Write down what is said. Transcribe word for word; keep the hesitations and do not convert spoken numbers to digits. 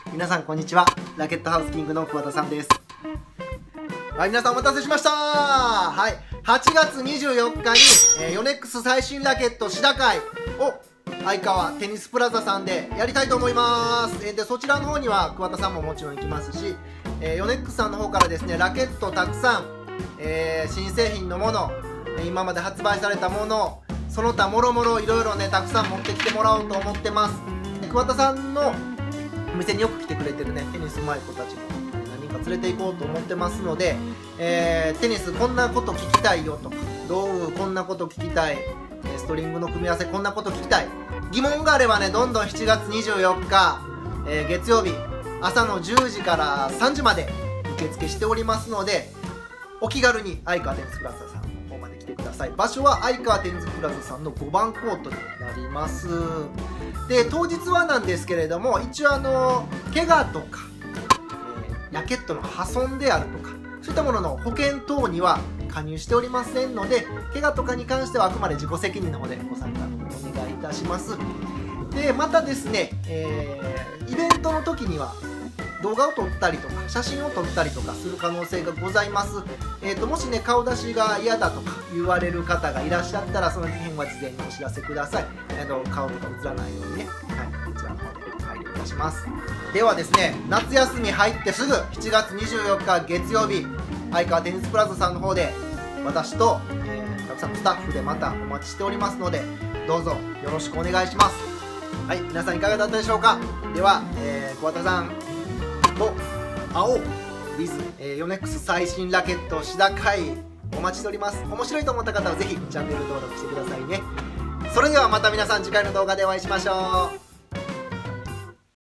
皆さんこんにちは。ラケットハウスキングの桑田さんです。はい、皆さんお待たせしました。はい、はちがつにじゅうよっかに、えー、ヨネックス最新ラケット試打会を相川テニスプラザさんでやりたいと思います。えー、でそちらの方には桑田さんももちろん行きますし、えー、ヨネックスさんの方からですね、ラケットたくさん、えー、新製品のもの、今まで発売されたもの、その他もろもろいろいろね、たくさん持ってきてもらおうと思ってます。桑田さんのお店によく来てくれてるね、テニスうまい子たちも何人か連れて行こうと思ってますので、えー、テニスこんなこと聞きたいよとか、道具こんなこと聞きたい、ストリングの組み合わせこんなこと聞きたい、疑問があればね、どんどんしちがつにじゅうよっか、えー、月曜日朝のじゅうじからさんじまで受付しておりますので、お気軽に相川テニスプラザさんの方まで来てください。場所は相川テニスプラザさんのごばんコートになります。で当日はなんですけれども、一応あの怪我とか、えー、ラケットの破損であるとか、そういったものの保険等には加入しておりませんので、怪我とかに関してはあくまで自己責任の方でご参加お願いいたします。でまたですね、えー、イベントの時には動画を撮ったりとか写真を撮ったりとかする可能性がございます。えーともしね、顔出しが嫌だとか言われる方がいらっしゃったら、その辺は事前にお知らせください。あの顔とか映らないようにね、はい、こちらの方で配慮いたします。ではですね、夏休み入ってすぐしちがつにじゅうよっか月曜日、相川テニスプラザさんの方で私と、えー、たくさんのスタッフでまたお待ちしておりますので、どうぞよろしくお願いします。はい、皆さんいかがだったでしょうか。では、えー、桑田さんと青 with、えー、ヨネックス最新ラケット試打会お待ちしております。面白いと思った方はぜひチャンネル登録してくださいね。それではまた皆さん次回の動画でお会いしましょう。